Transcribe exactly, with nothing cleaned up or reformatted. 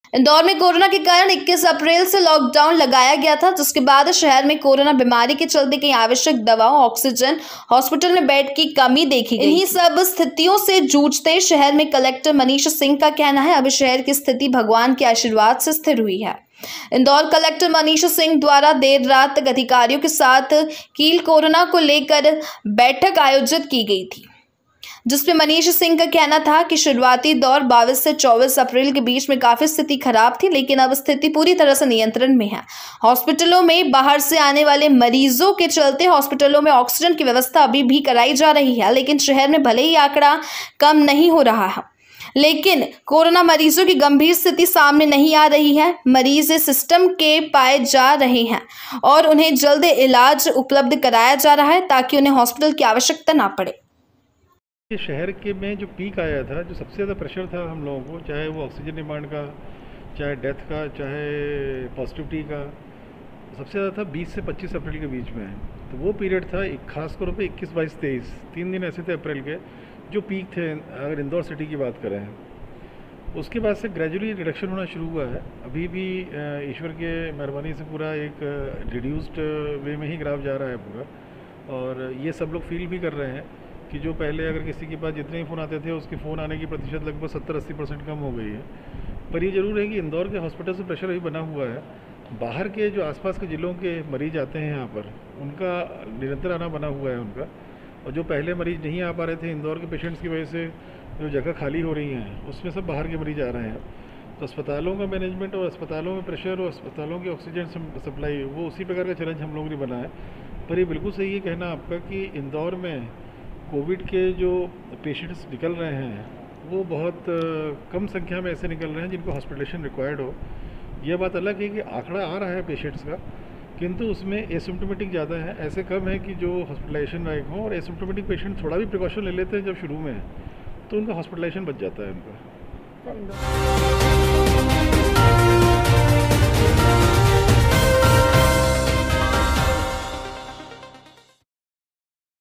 इंदौर में कोरोना के कारण इक्कीस अप्रैल से लॉकडाउन लगाया गया था, जिसके बाद शहर में कोरोना बीमारी के चलते कई आवश्यक दवाओं, ऑक्सीजन, हॉस्पिटल में बेड की कमी देखी गई। इन्हीं सब स्थितियों से जूझते शहर में कलेक्टर मनीष सिंह का कहना है, अभी शहर की स्थिति भगवान के आशीर्वाद से स्थिर हुई है। इंदौर कलेक्टर मनीष सिंह द्वारा देर रात तक अधिकारियों के साथ कील कोरोना को लेकर बैठक आयोजित की गई थी, जिसमें मनीष सिंह का कहना था कि शुरुआती दौर बाईस से चौबीस अप्रैल के बीच में काफी स्थिति खराब थी, लेकिन अब स्थिति पूरी तरह से नियंत्रण में है। हॉस्पिटलों में बाहर से आने वाले मरीजों के चलते हॉस्पिटलों में ऑक्सीजन की व्यवस्था अभी भी कराई जा रही है, लेकिन शहर में भले ही आंकड़ा कम नहीं हो रहा है, लेकिन कोरोना मरीजों की गंभीर स्थिति सामने नहीं आ रही है। मरीज सिस्टम के पाए जा रहे हैं और उन्हें जल्द इलाज उपलब्ध कराया जा रहा है, ताकि उन्हें हॉस्पिटल की आवश्यकता ना पड़े। शहर के में जो पीक आया था, जो सबसे ज़्यादा प्रेशर था हम लोगों को, चाहे वो ऑक्सीजन डिमांड का, चाहे डेथ का, चाहे पॉजिटिविटी का, सबसे ज़्यादा था बीस से पच्चीस अप्रैल के बीच में। तो वो पीरियड था एक खास तौर पे इक्कीस, बाईस, तेईस, तीन दिन ऐसे थे अप्रैल के जो पीक थे अगर इंदौर सिटी की बात करें। उसके बाद से ग्रेजुअली रिडक्शन होना शुरू हुआ है। अभी भी ईश्वर के मेहरबानी से पूरा एक रिड्यूस्ड वे में ही ग्राफ जा रहा है पूरा, और ये सब लोग फील भी कर रहे हैं कि जो पहले अगर किसी के पास जितने ही फ़ोन आते थे उसके फ़ोन आने की प्रतिशत लगभग सत्तर अस्सी परसेंट कम हो गई है। पर ये ज़रूर है कि इंदौर के हॉस्पिटल से प्रेशर अभी बना हुआ है। बाहर के जो आसपास के ज़िलों के मरीज आते हैं यहाँ पर, उनका निरंतर आना बना हुआ है उनका, और जो पहले मरीज़ नहीं आ पा रहे थे इंदौर के पेशेंट्स की वजह से जो जगह खाली हो रही हैं, उसमें सब बाहर के मरीज आ रहे हैं। तो अस्पतालों का मैनेजमेंट और अस्पतालों में प्रेशर और अस्पतालों की ऑक्सीजन सप्लाई, वो उसी प्रकार का चैलेंज हम लोगों ने बना है। पर ये बिल्कुल सही है कहना आपका कि इंदौर में कोविड के जो पेशेंट्स निकल रहे हैं वो बहुत कम संख्या में ऐसे निकल रहे हैं जिनको हॉस्पिटलाइजेशन रिक्वायर्ड हो। यह बात अलग है कि आंकड़ा आ रहा है पेशेंट्स का, किंतु उसमें एसिम्प्टोमेटिक ज़्यादा है, ऐसे कम है कि जो हॉस्पिटलाइजेशन लायक हो। और एसिम्प्टोमेटिक पेशेंट थोड़ा भी प्रिकॉशन ले लेते हैं जब शुरू में, तो उनका हॉस्पिटलाइजेशन बच जाता है उनका।